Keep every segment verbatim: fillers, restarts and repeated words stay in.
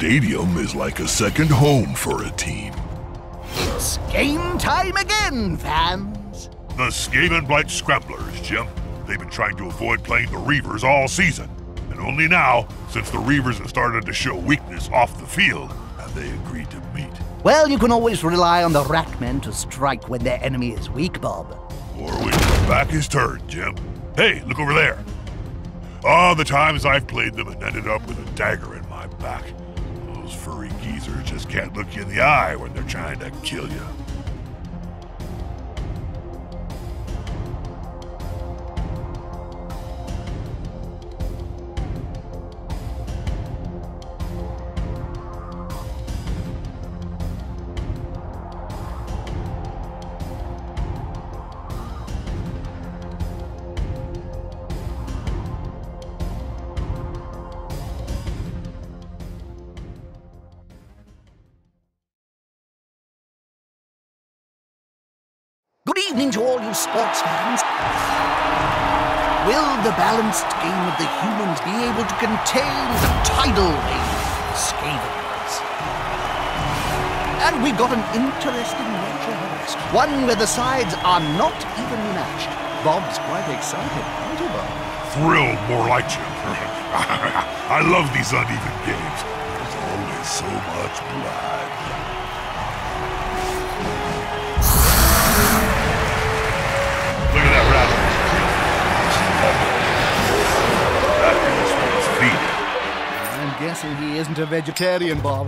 stadium is like a second home for a team. It's game time again, fans. The Skaven Blight Scramblers, Jim. They've been trying to avoid playing the Reavers all season. And only now, since the Reavers have started to show weakness off the field, have they agreed to meet. Well, you can always rely on the Ratmen to strike when their enemy is weak, Bob. Or when your back is turned, Jim. Hey, look over there. Ah, the times I've played them and ended up with a dagger in my back. Those furry geezers just can't look you in the eye when they're trying to kill you. Good evening to all you sports fans. Will the balanced game of the humans be able to contain the tidal wave of the Skavens? And we've got an interesting match ahead of us, one where the sides are not evenly matched. Bob's quite excited, aren't you, Bob? Thrilled, more like you. I love these uneven games. There's always so much blood. Look at that rabbit. That is I'm guessing he isn't a vegetarian, Bob.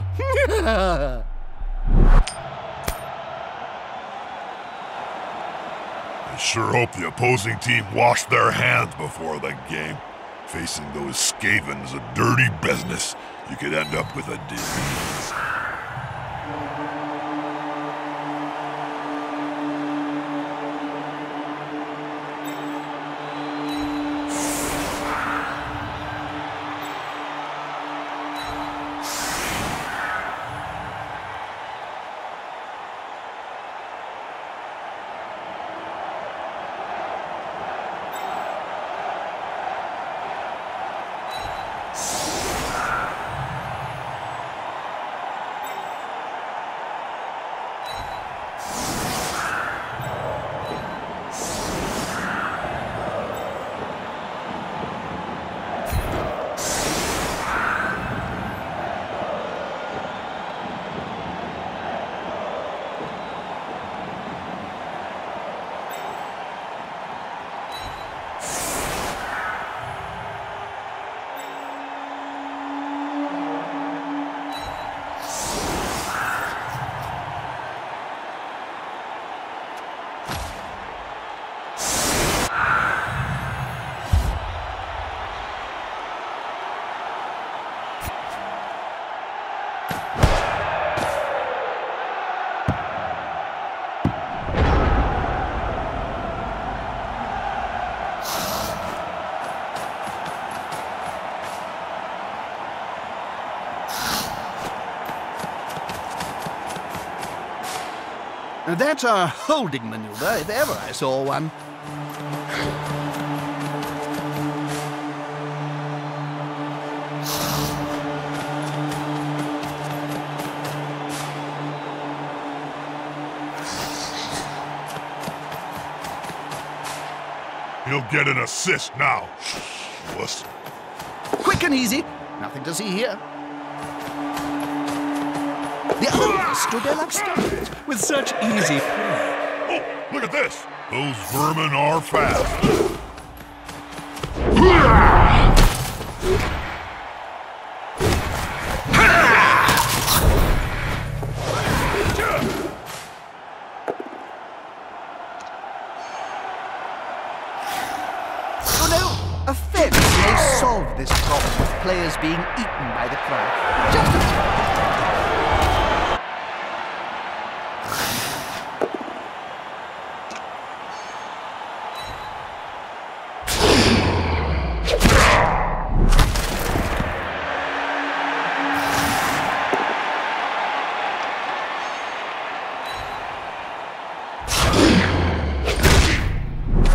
I sure hope the opposing team washed their hands before the game. Facing those Skavens a dirty business. You could end up with a disease. Now that's a holding maneuver, if ever I saw one. He'll get an assist now. Wuss. Quick and easy. Nothing to see here. The others stood there like statues with such easy play. Oh, look at this. Those vermin are fast. Oh no! A fence may solve this problem of players being eaten by the crowd. Just a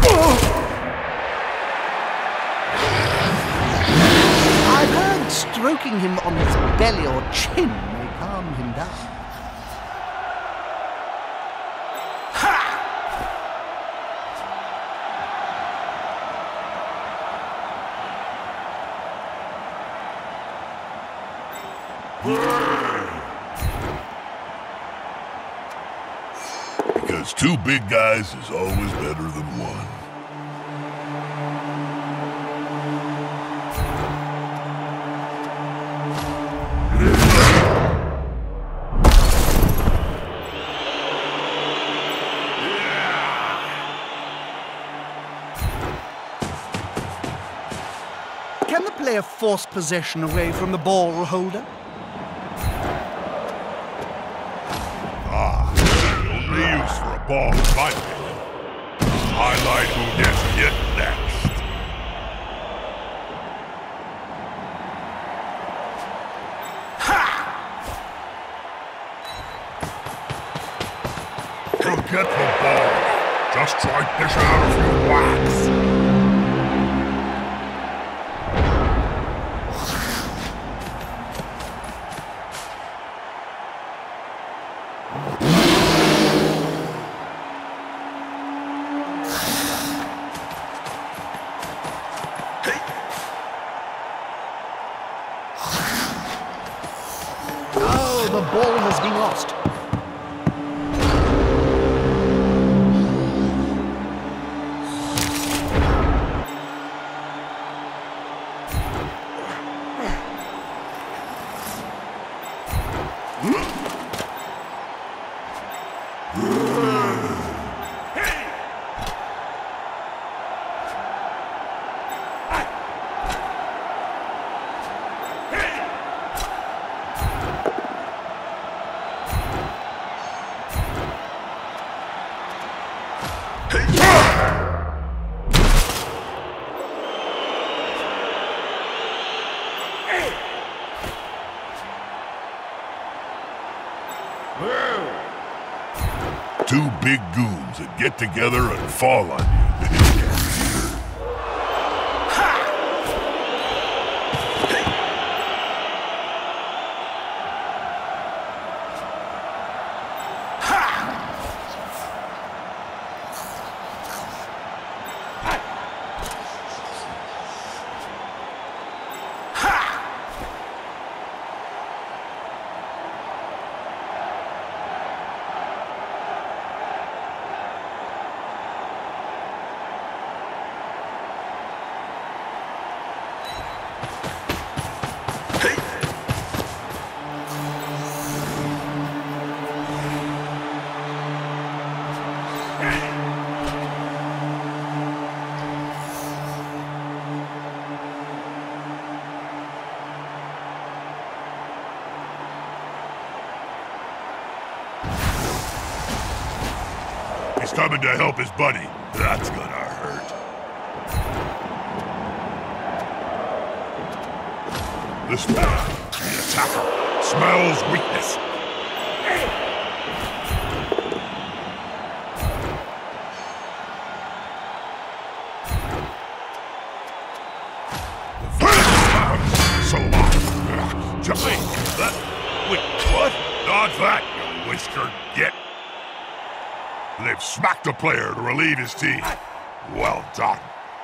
stroke poking him on his belly or chin may calm him down. Because two big guys is always better than one. Can the player force possession away from the ball holder? Ah, only use for a ball, in my opinion. Highlight who gets hit next. Forget the ball. Just try dishing out a few whacks. Oh, the ball has been lost. Two big goons that get together and fall on you. He's coming to help his buddy. That's gonna hurt. This man, the attacker, smells weakness. So long. Just that. Wait, what? Dodge that, you whisker git. They've smacked a player to relieve his team. Well done.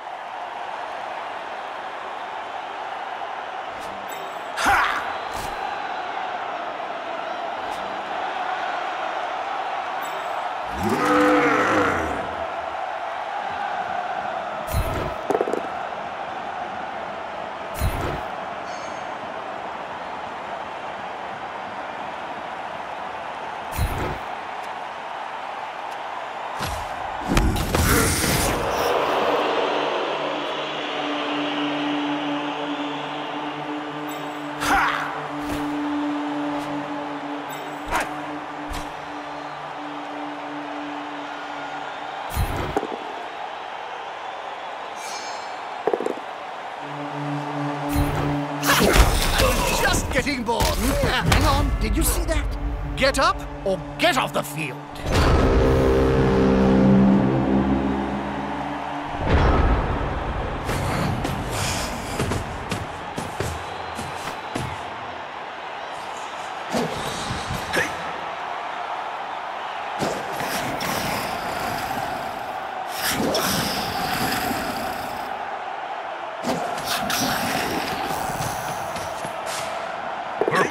Just getting born. Hang on, did you see that? Get up or get off the field.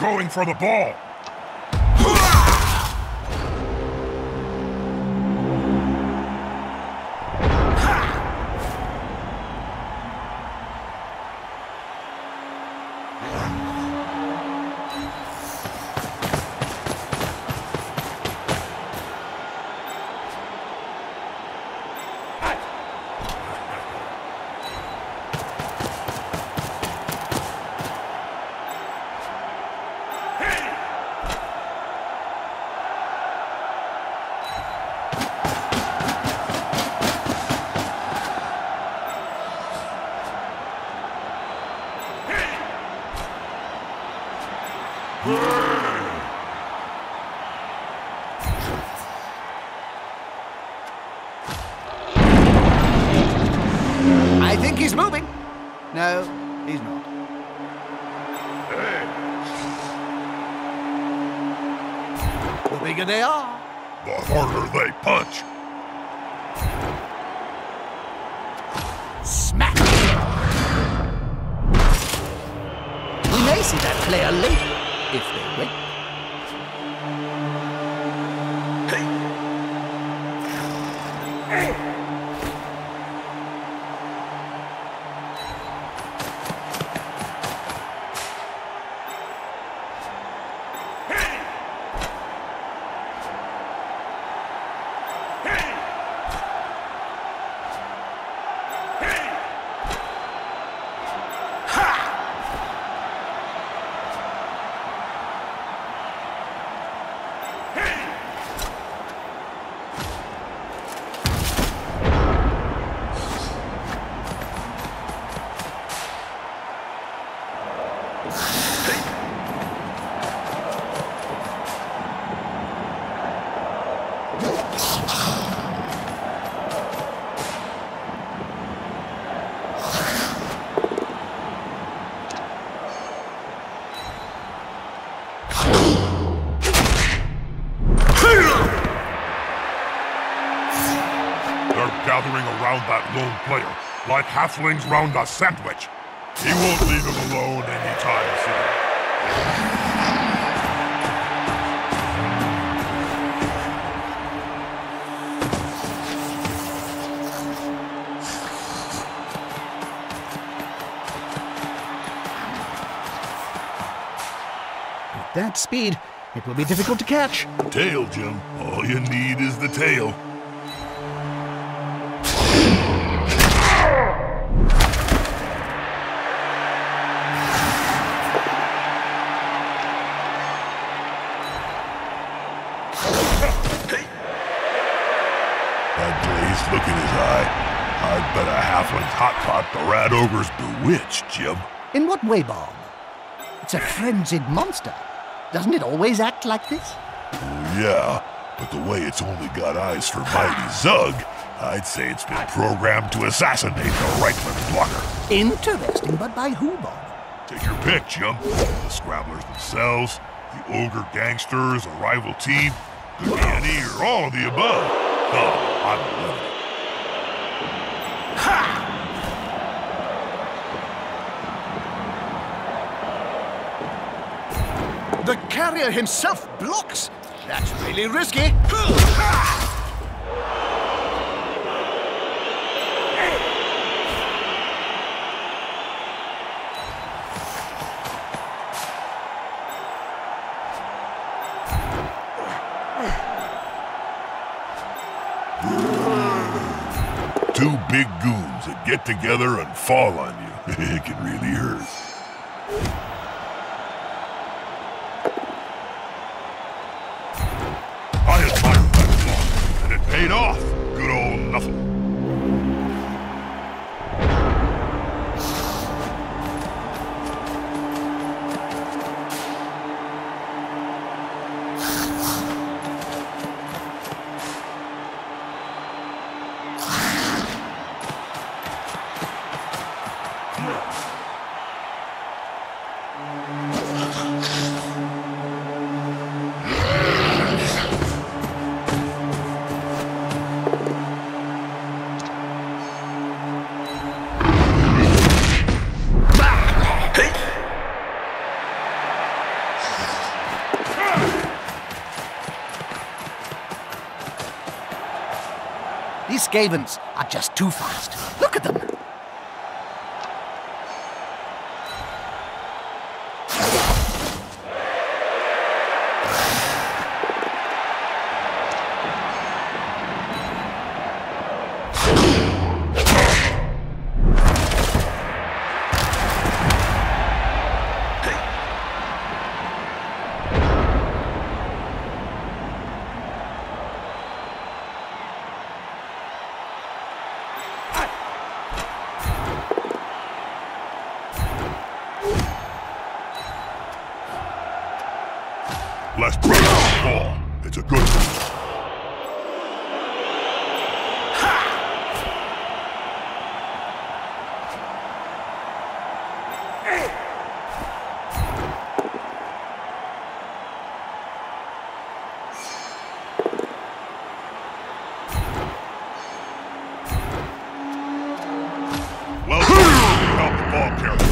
going for the ball. I think he's moving. No, he's not. The bigger they are, The harder they punch. smack! We may see that player later, if they win. Gathering around that lone player, like halflings round a sandwich. He won't leave him alone anytime soon. With that speed, it will be difficult to catch. Tail, Jim. All you need is the tail. That glazed look in his eye. I'd bet a halfling's hot pot the rat ogre's bewitched, Jim. In what way, Bob? It's a frenzied monster. Doesn't it always act like this? Oh, yeah, but the way it's only got eyes for mighty Zug, I'd say it's been programmed to assassinate the Reichland blocker. Interesting, but by who, Bob? Take your pick, Jim. The Scrabblers themselves, the ogre gangsters, a rival team, could be any or all of the above. Oh, I'm loving it. Ha! The carrier himself blocks. That's really risky. Two big goons that get together and fall on you. It can really hurt. I admire that block, and it paid off. Good old nothing. Skavens are just too fast. Look at them. Less pressure on the ball. It's a good one. Well done. Help the ball carrier.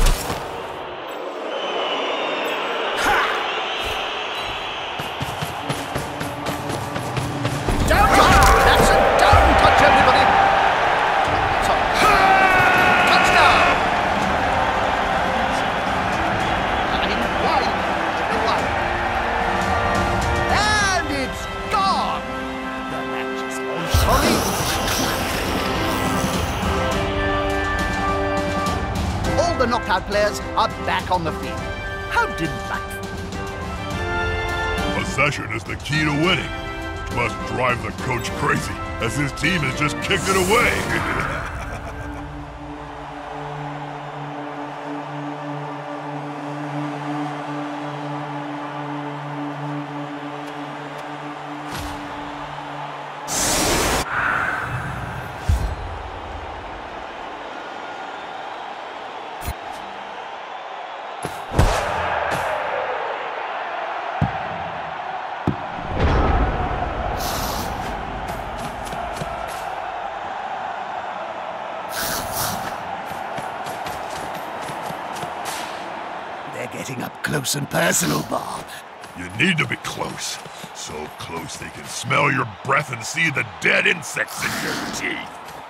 The knockout players are back on the field. How delightful. Possession is the key to winning, which must drive the coach crazy, as his team has just kicked it away. They're getting up close and personal, Bob. You need to be close. So close they can smell your breath and see the dead insects in your teeth.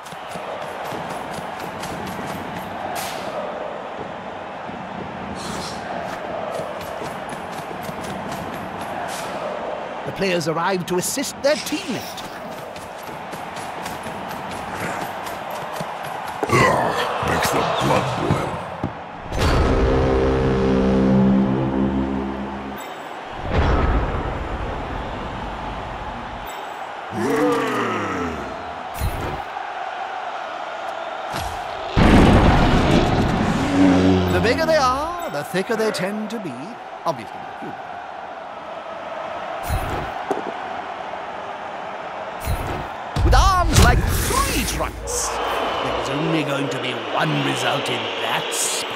The players arrive to assist their teammate. Ugh, makes the blood boil. The bigger they are, the thicker they tend to be. Obviously, human. With arms like three trunks, there was only going to be one result in that spot.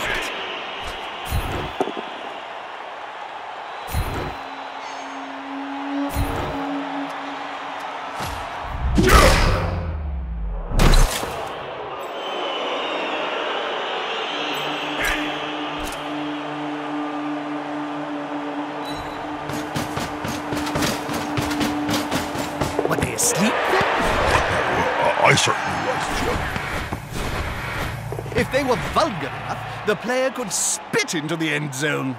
Were they asleep then? I certainly was, Jim. If they were vulgar enough, the player could spit into the end zone.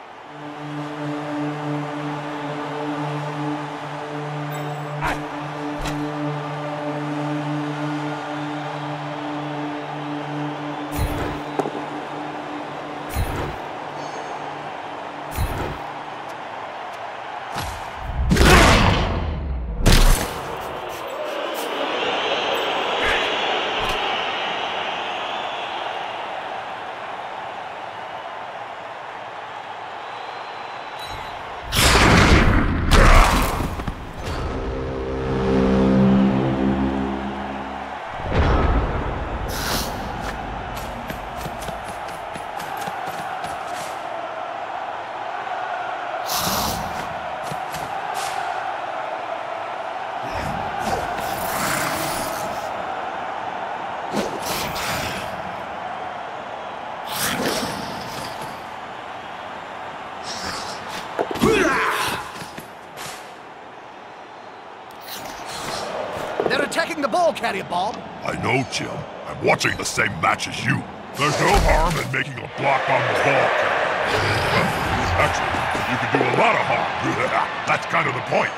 ball carrier, Bob. I know, Jim. I'm watching the same match as you. There's no harm in making a block on the ball carrier. Actually, you can do a lot of harm. That's kind of the point.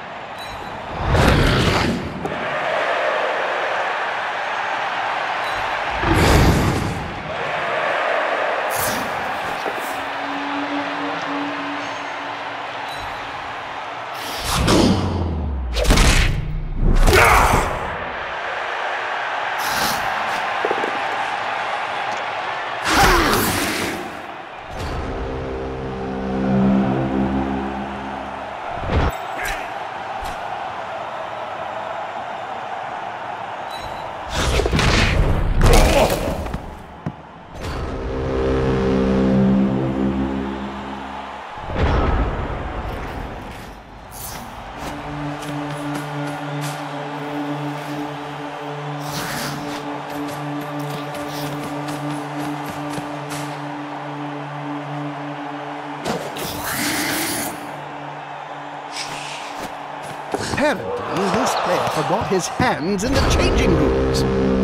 Apparently, this player forgot his hands in the changing rooms.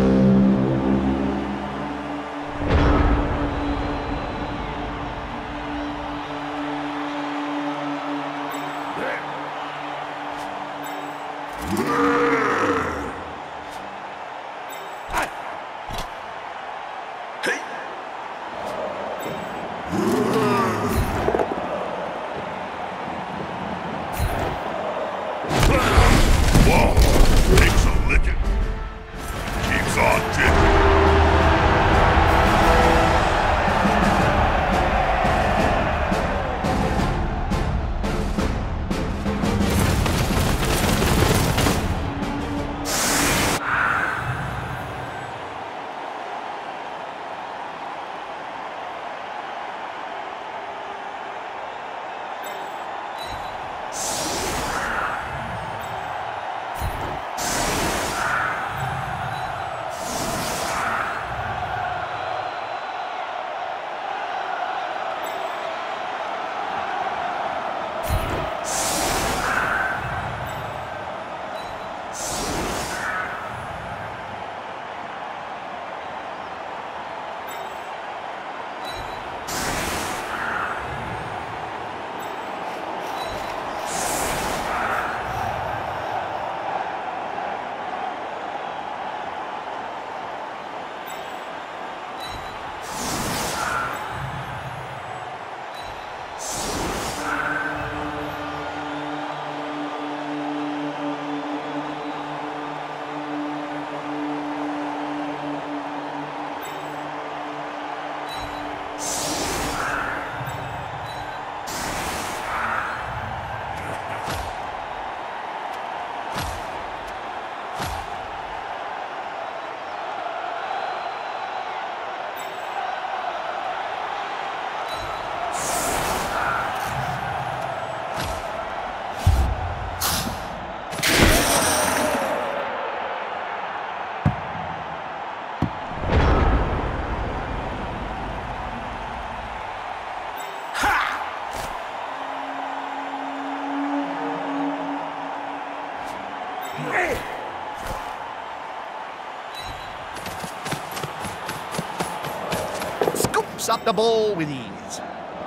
Scoops up the ball with ease.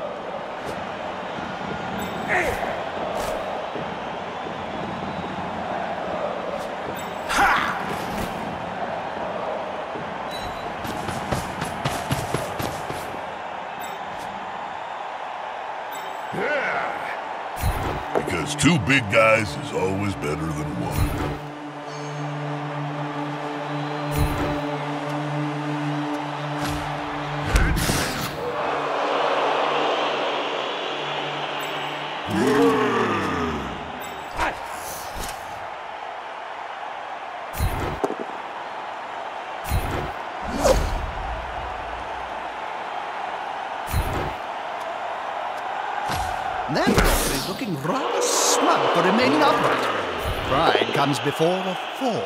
Because two big guys is always better than one. That man is looking rather smug for remaining upright. Pride comes before a fall.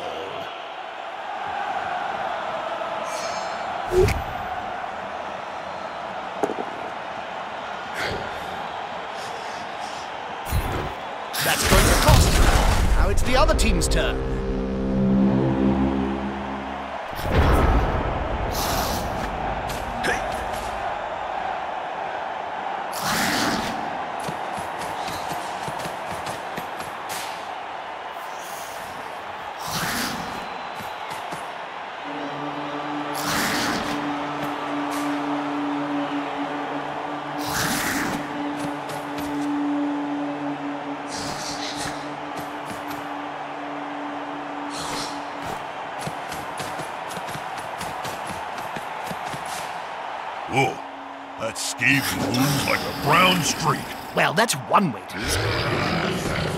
That's going to cost him. Now it's the other team's turn. Whoa, that Skaven moves like a brown streak. Well, that's one way to describe it.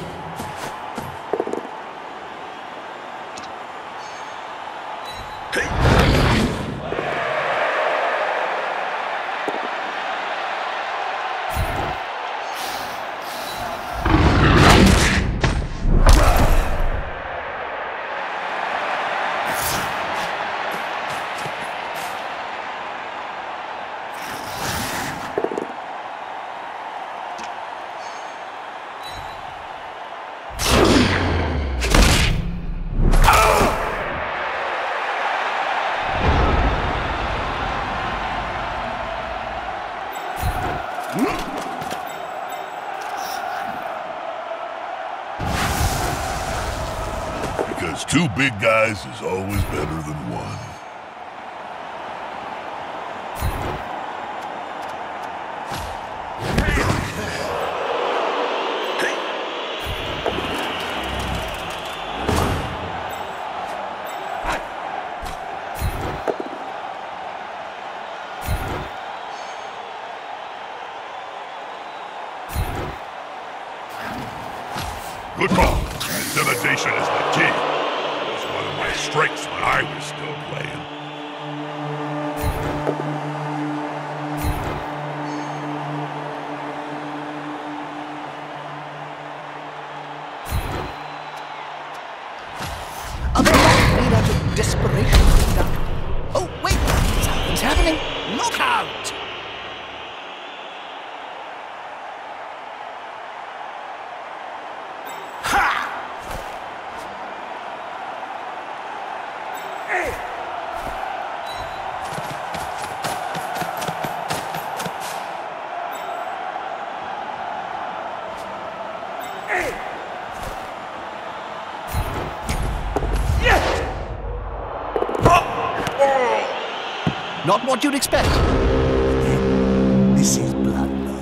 Because two big guys is always better than one. Good call. Intimidation is the key. It was one of my strengths when I was still playing. A block made out of desperation. Oh, wait! Something's happening! Look out! Not what you'd expect. This is Blood Bowl.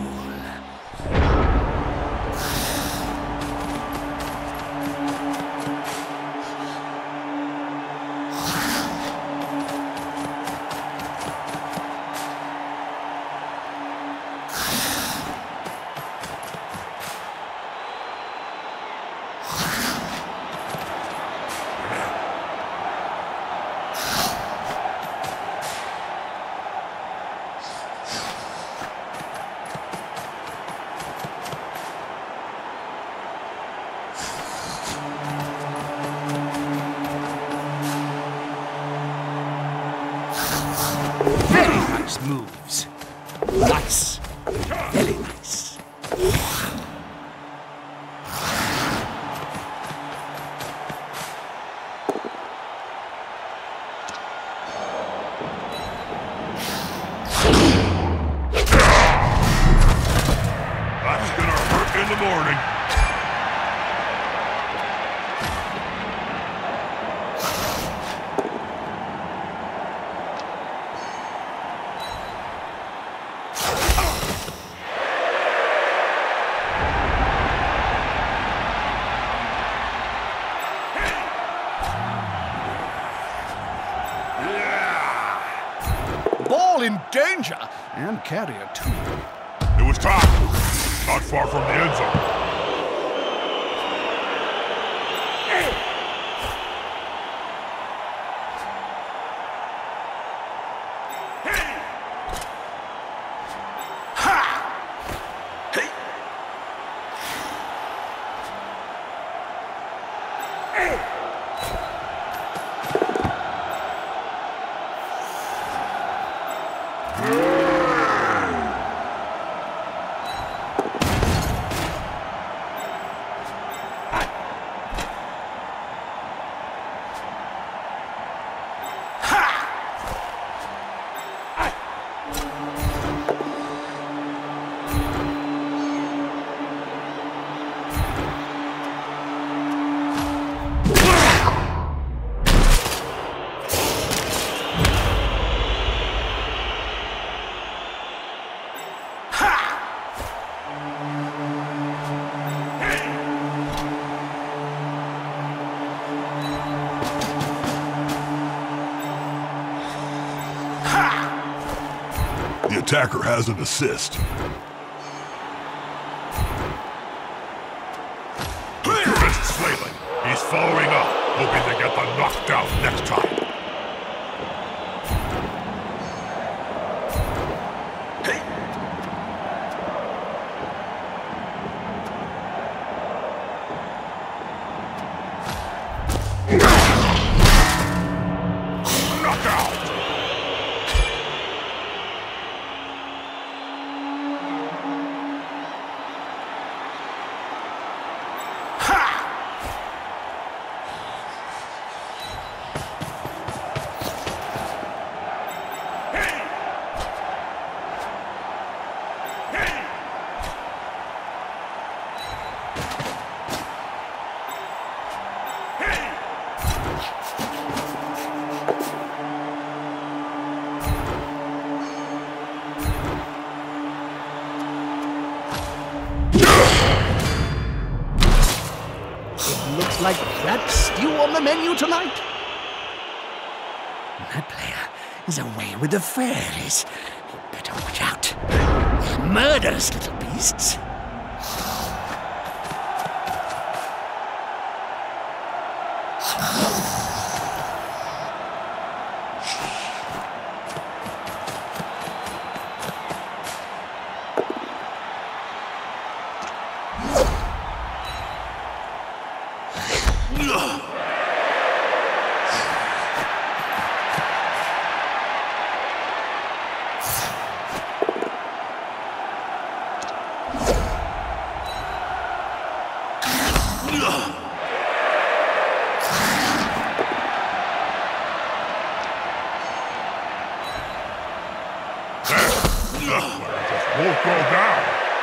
Very nice moves. Nice. Very nice. That's gonna hurt in the morning. Ball in danger, and carrier too. It was time. Not far from the end zone. The attacker has an assist. Tourist flailing. He's following up, hoping to get the knockdown next time. Looks like crab stew on the menu tonight. That player is away with the fairies. You better watch out. They're murderous little beasts. Won't go down.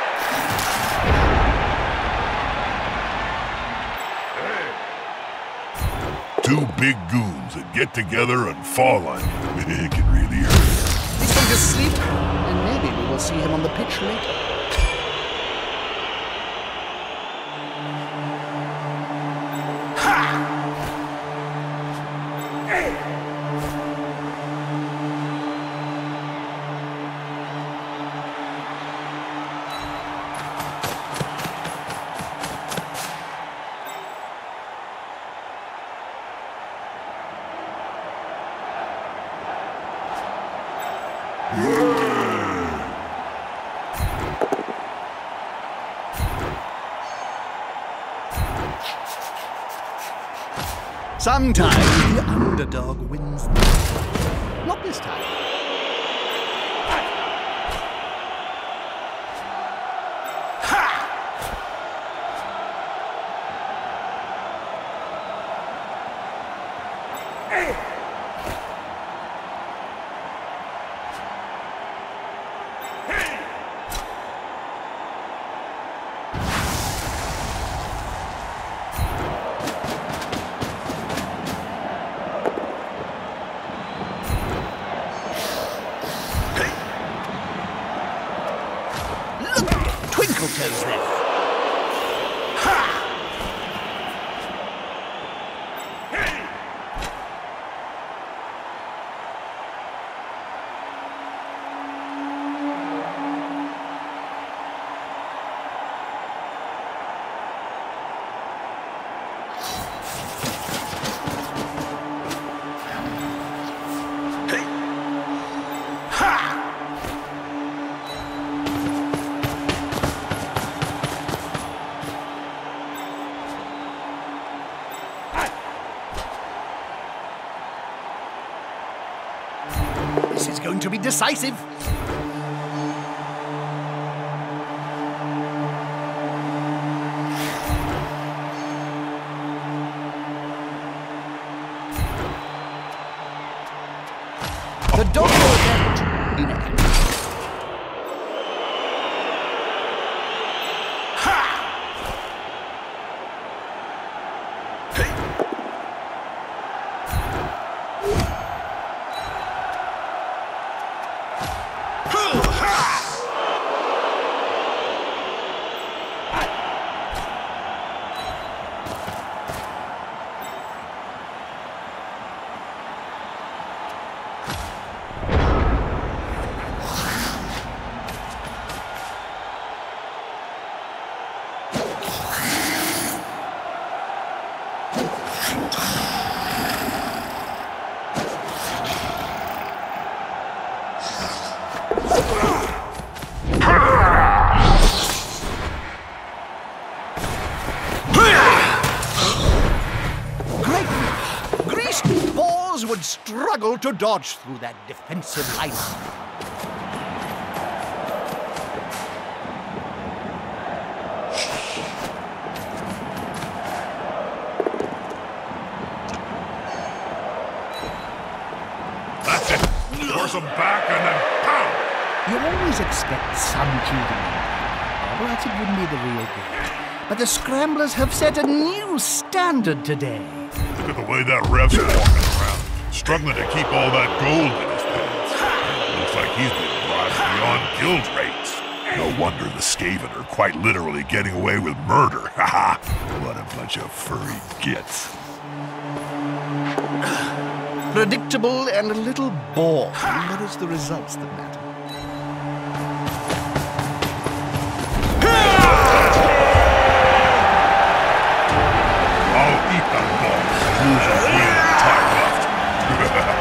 Two big goons that get together and fall on you. It can really hurt. He's going to sleep, and maybe we will see him on the pitch later. Sometimes the underdog wins. Not this time. Toes there. Ha! This is going to be decisive. The dog will in action. Great! Greased paws would struggle to dodge through that defensive line. That's it. Force them back and then pow! You always expect some cheating, or else it wouldn't be the real game. But the Scramblers have set a new standard today. Look at the way that ref's walking around, struggling to keep all that gold in his pants. Looks like he's been brought beyond guild rates. No wonder the Skaven are quite literally getting away with murder. Haha! What a bunch of furry gits. Predictable and a little boring, but it's the results that matter. I'll eat that ball. Lose a win time left.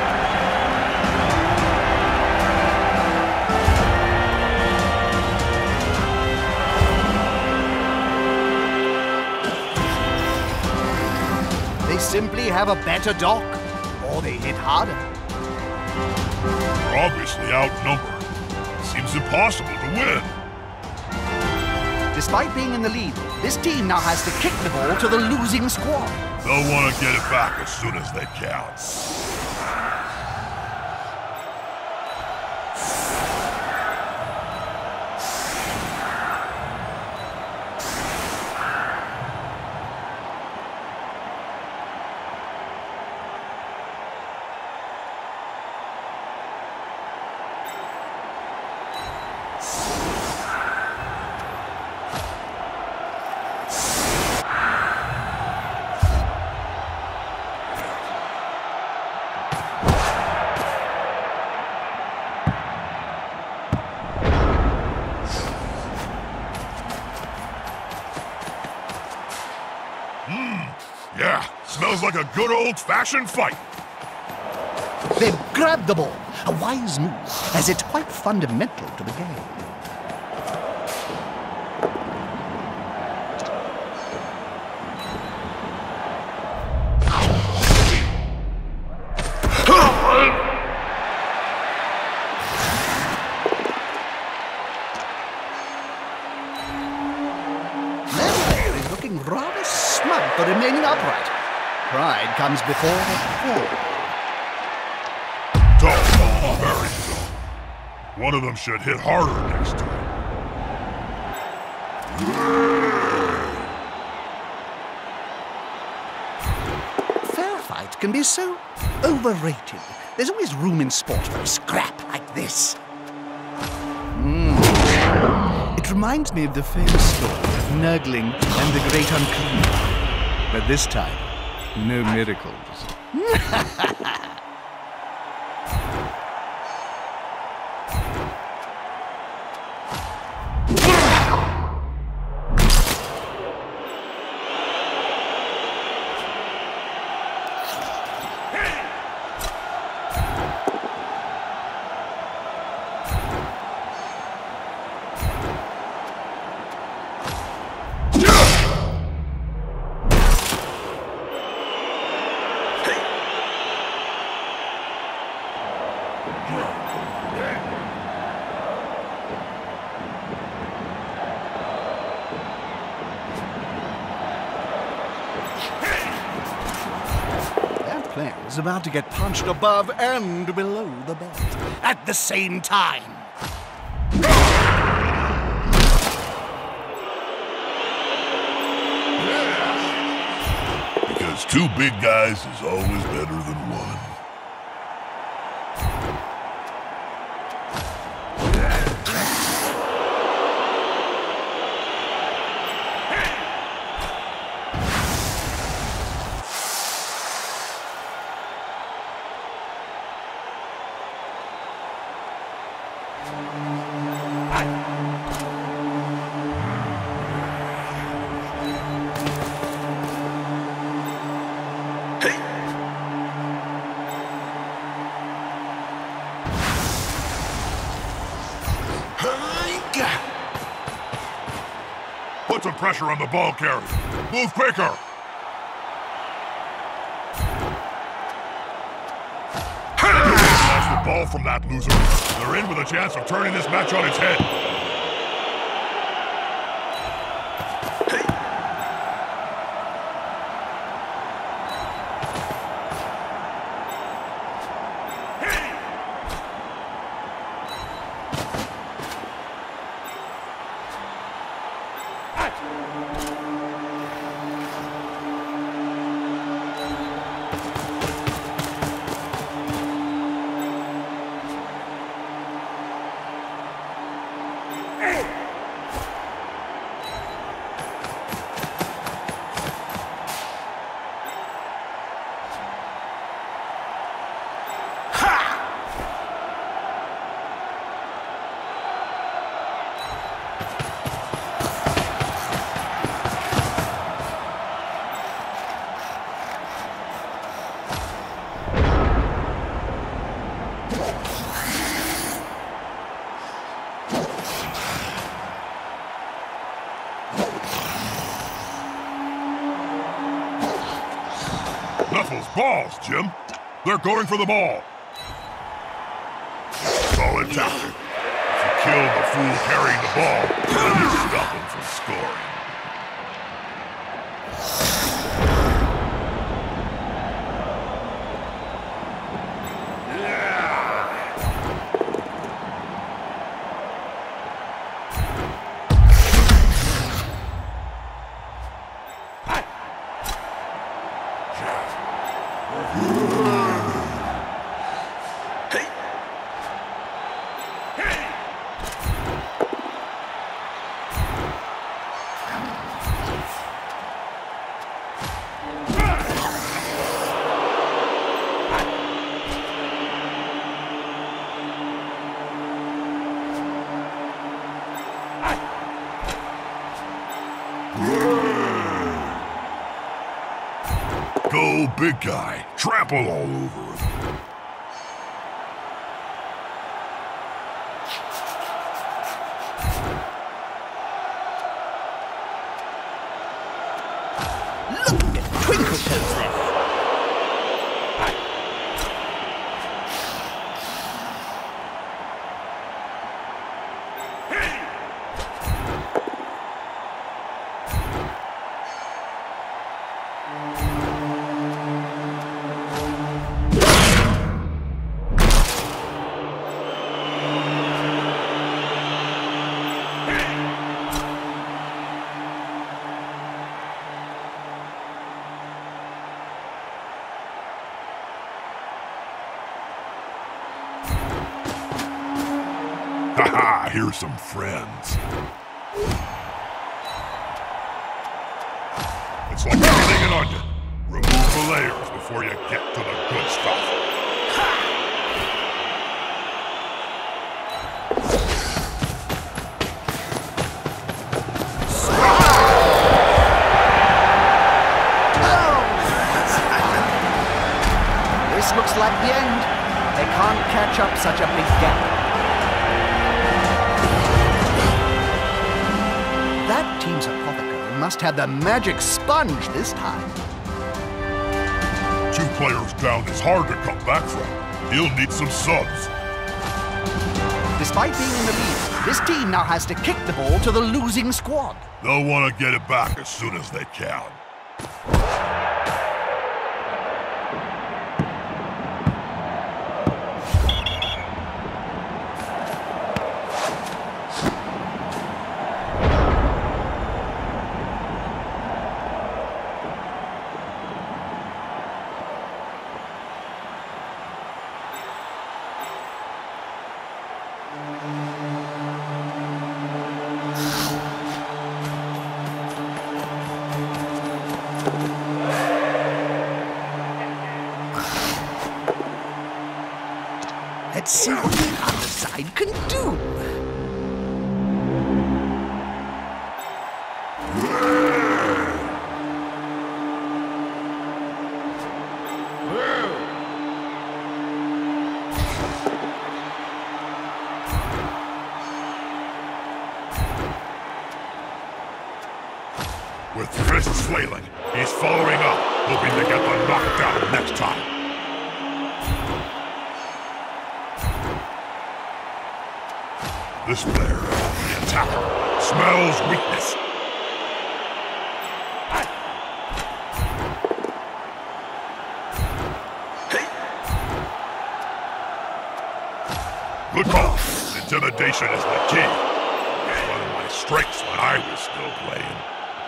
They simply have a better dock, or they hit harder. They're obviously outnumbered. It seems impossible to win. Despite being in the lead, this team now has to kick the ball to the losing squad. They'll want to get it back as soon as they can. Yeah, smells like a good old-fashioned fight. They've grabbed the ball, a wise move, as it's quite fundamental to the game. Leather is looking rather smug for remaining upright. Pride comes before the fall. Tall, very tall. One of them should hit harder next time. Fair fight can be so overrated. There's always room in sport for a scrap like this. Mm. It reminds me of the famous story of Nurgling and the Great Unclean. But this time, no miracles. Player is about to get punched above and below the belt at the same time. Because two big guys is always better than one. Put some pressure on the ball carrier. Move quicker. Snatch the ball from that loser. They're in with a chance of turning this match on its head. Knuckles, balls, Jim. They're going for the ball. Solid tackle. If you kill the fool carrying the ball, then you stop him from scoring. Go, big guy. Trample all over him. Look at Twinkle Toes there. Haha, here's some friends. It's like peeling an onion. Remove the layers before you get to the good stuff. This looks like the end. They can't catch up such a big gap. That team's apothecary must have the magic sponge this time. Two players down is hard to come back from. He'll need some subs. Despite being in the lead, this team now has to kick the ball to the losing squad. They'll want to get it back as soon as they can. Let's see what the other side can do. With fists flailing, he's following up, hoping to get the knockdown next time. This player, the attacker, smells weakness. Good call. Intimidation is the key. It's one of my strengths when I was still playing.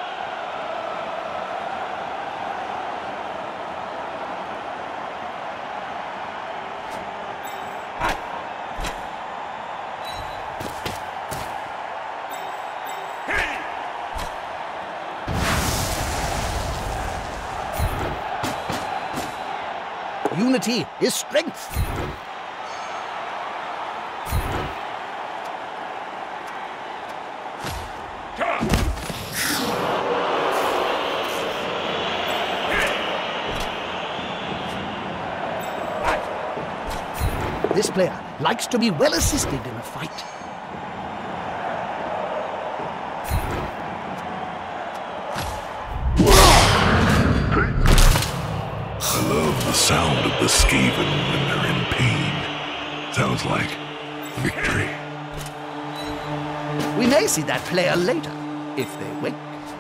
Unity is strength. This player likes to be well assisted in a fight. I love the sound of the Skaven when they're in pain. Sounds like victory. We may see that player later, if they wink.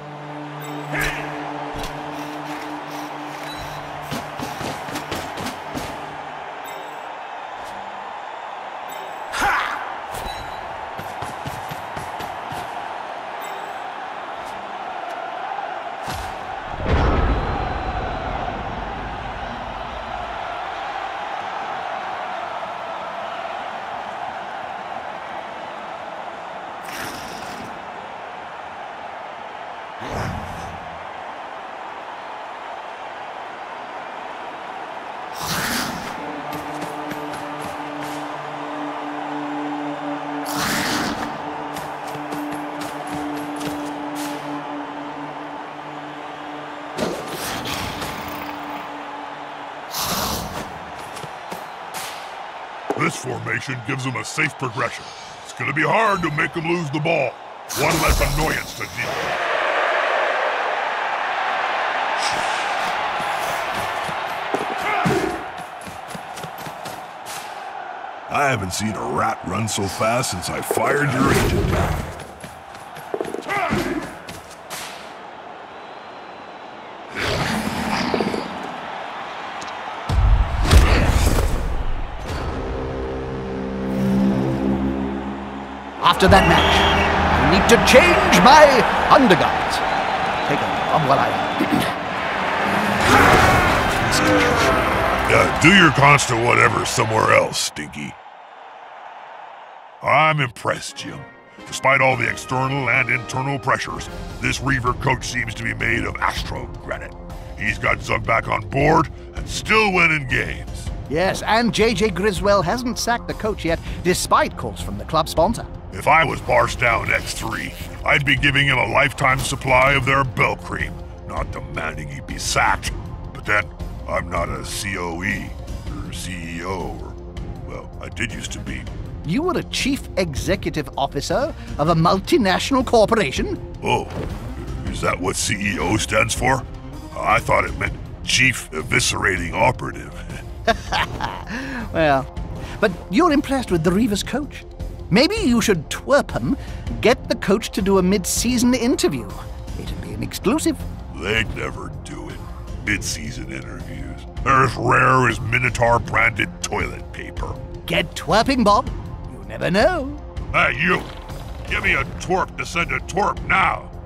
This formation gives them a safe progression. It's gonna be hard to make them lose the ball. One less annoyance to deal with. I haven't seen a rat run so fast since I fired your engine. After that match, I need to change my undergarments. Take a look while I... Yeah, do your constant whatever somewhere else, Stinky. I'm impressed, Jim. Despite all the external and internal pressures, this Reaver coach seems to be made of astro granite. He's got Zug back on board and still winning games. Yes, and J J Griswell hasn't sacked the coach yet, despite calls from the club sponsor. If I was Barstown X three, I'd be giving him a lifetime supply of their bell cream, not demanding he be sacked. But then, I'm not a C O E, or C E O, or, well, I did used to be. You were a chief executive officer of a multinational corporation? Oh, is that what C E O stands for? I thought it meant Chief Eviscerating Operative. Well, but you're impressed with the Reavers coach. Maybe you should twerp him, get the coach to do a mid-season interview. It'd be an exclusive. They'd never do it. Mid-season interviews. They're as rare as Minotaur-branded toilet paper. Get twerping, Bob. You never know. Hey, you! Give me a twerp to send a twerp now!